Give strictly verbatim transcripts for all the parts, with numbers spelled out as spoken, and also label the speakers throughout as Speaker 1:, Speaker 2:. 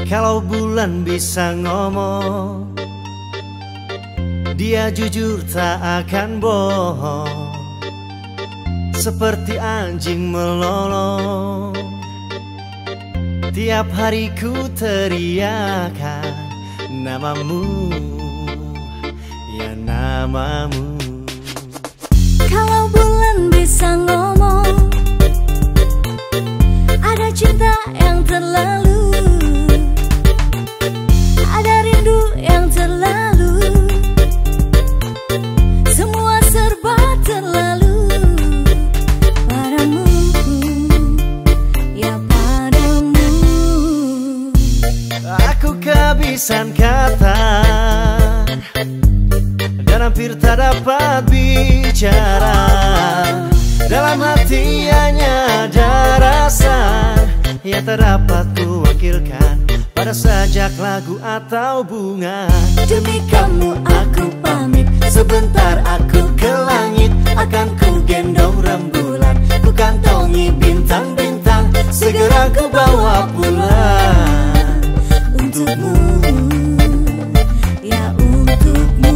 Speaker 1: Kalau bulan bisa ngomong, dia jujur tak akan bohong. Seperti anjing melolong, tiap hari ku teriakan namamu, ya namamu.
Speaker 2: Kalau bulan bisa ngomong, ada cinta yang terlalu, ada rindu yang terlalu, semua serba terlalu padamu, ya padamu.
Speaker 1: Aku kehabisan kata dan hampir tak dapat bicara. Dalam hati hanya ada rasa yang tak dapat ku wakilkan pada sajak lagu atau bunga.
Speaker 2: Demi kamu aku pamit, sebentar aku ke langit. Akan ku gendong rembulan, ku kantongi bintang-bintang, segera ku bawa pulang untukmu, ya untukmu.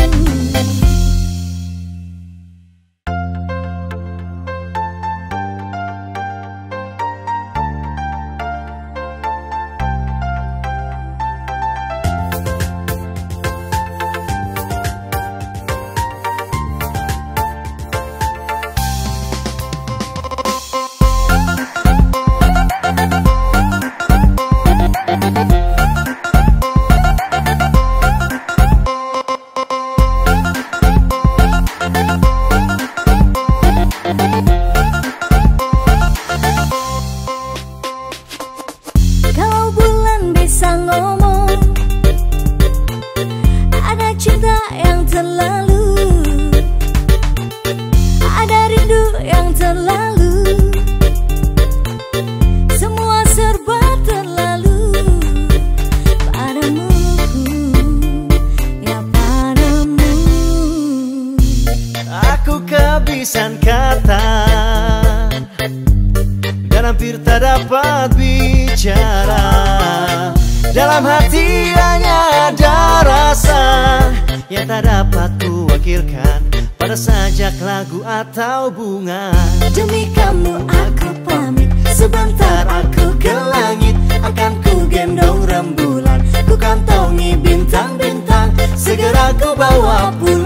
Speaker 2: Kalau bulan bisa ngomong, ada cinta yang terlalu, ada rindu yang terlalu, semua serba terlalu padamu, ya padamu.
Speaker 1: Aku kehabisan kata dan hampir tak dapat bicara. Dalam hati hanya ada rasa yang tak dapat ku wakilkan pada sajak lagu atau bunga.
Speaker 2: Demi kamu aku pamit, sebentar aku ke langit. Akan ku gendong rembulan, ku kantongi bintang-bintang, segera ku bawa pulang